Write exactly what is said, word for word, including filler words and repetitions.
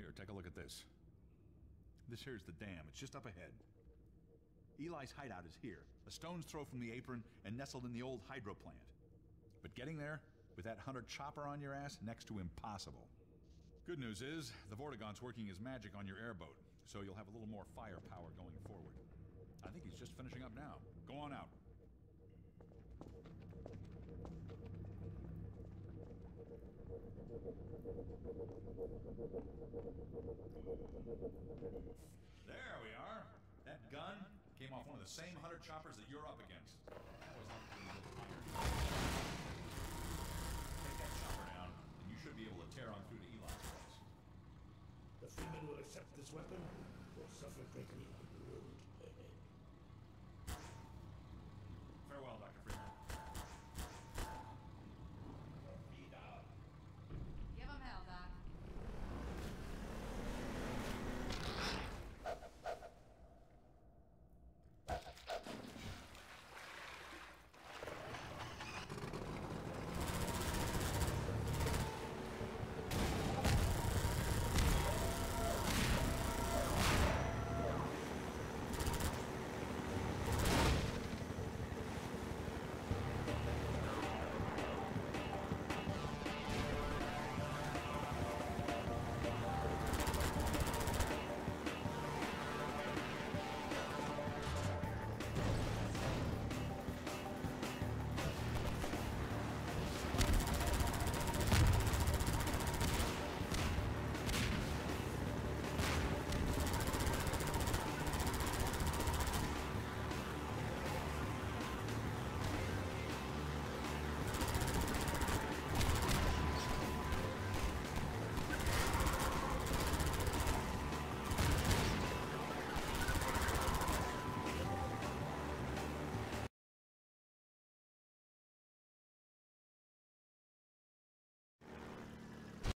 Here, take a look at this. This here's the dam. It's just up ahead. Eli's hideout is here, a stone's throw from the apron and nestled in the old hydro plant. But getting there, with that hunter chopper on your ass, next to impossible. Good news is, the Vortigaunt's working his magic on your airboat, so you'll have a little more firepower going forward. I think he's just finishing up now. Go on out. There we are. That gun came off one of the same hunter choppers that you're up against. That was like a little iron. Take that chopper down, and you should be able to tear on through to Eli's place. The Freeman will accept this weapon or suffer greatly on the road ahead. Farewell, Doctor